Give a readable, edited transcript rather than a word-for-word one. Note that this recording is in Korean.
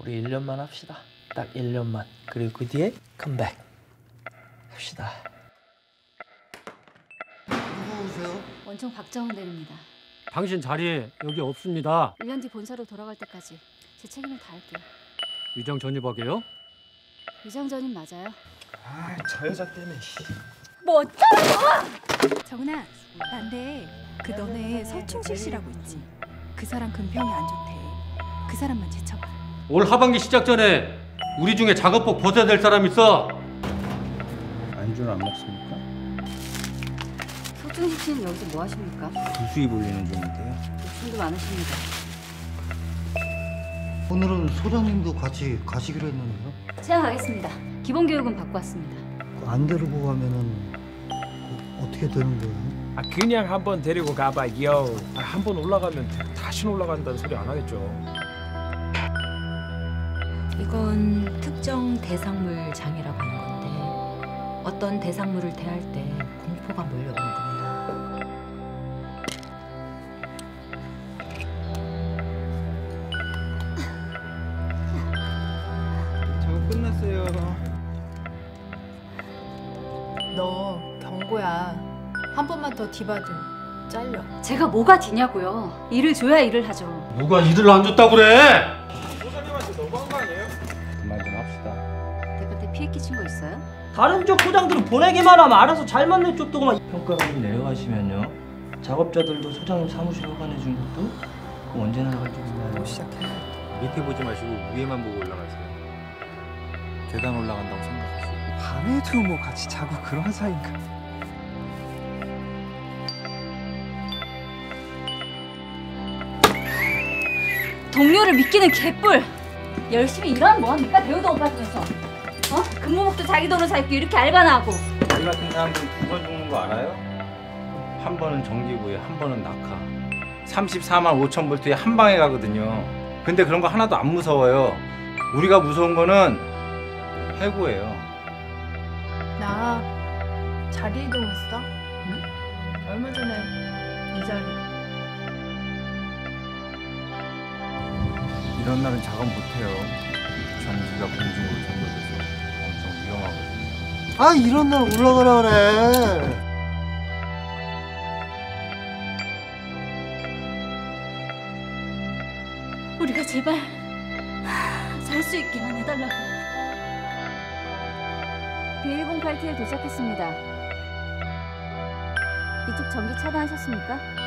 우리 1년만 합시다. 딱 1년만. 그리고 그 뒤에 컴백 합시다. 누구세요? 원청 박정은 대리입니다. 당신 자리에 여기 없습니다. 1년 뒤 본사로 돌아갈 때까지 제 책임을 다할게요. 위장 전입하게요? 위장 전입 맞아요? 아, 저 여자 때문에. 뭐 어쩌라고! 정은아, 난데 그 너네 서충식 씨라고 있지? 그 사람 근평이 안 좋대. 그 사람만 제쳐봐. 올 하반기 시작 전에 우리 중에 작업복 벗어야 될 사람 있어. 안주는 안 먹습니까? 서충식 씨는 여기서 뭐 하십니까? 부수입 올리는 중인데요. 욕심도 많으십니다. 오늘은 소장님도 같이 가시기로 했는데요. 제가 가겠습니다. 기본 교육은 받고 왔습니다. 안 데리고 가면은 어떻게 되는 거예요? 아 그냥 한번 데리고 가봐요. 한번 올라가면 다시는 올라간다는 소리 안 하겠죠. 이건 특정 대상물 장애라고 하는 건데 어떤 대상물을 대할 때 공포가 몰려오는 겁니다. 작업 끝났어요. 너 경고야. 한 번만 더 디바든 잘려. 제가 뭐가 뒤냐고요. 일을 줘야 일을 하죠. 누가 일을 안 줬다고 그래? 소장님한테 너무한 거 아니에요? 그만 좀 합시다. 대표 때 피해 끼친 거 있어요? 다른 쪽 소장들은 보내기만 하면 알아서 잘 맞는 쪽도만. 평가가 좀 내려가시면요. 작업자들도 소장님 사무실 허가내 준 것도 그거 언제 나갈 줄 몰라요. 밑에 보지 마시고 위에만 보고 올라가세요. 계단 올라간다고 생각하시고. 밤에도 뭐 같이 자고 그런 사이인가? 동료를 믿기는 개뿔! 열심히 일하면 뭐합니까? 대우도 못 받으면서. 근무복도 자기 돈으로 살기 이렇게 알바나 하고. 우리 같은 사람들은 2번 죽는 거 알아요? 한 번은 전기구에 한 번은 낙하. 34만 5천 볼트에 한 방에 가거든요. 근데 그런 거 하나도 안 무서워요. 우리가 무서운 거는 해고예요. 나 자리 이동했어? 응? 얼마 전에 이 자리. 이런 날은 작업 못해요. 전기가 공중으로 전도돼서 엄청 위험하거든요. 아 이런 날 올라가라 그래. 우리가 제발 살 수 있기만 해달라고. B108T에 도착했습니다. 이쪽 전기 차단하셨습니까?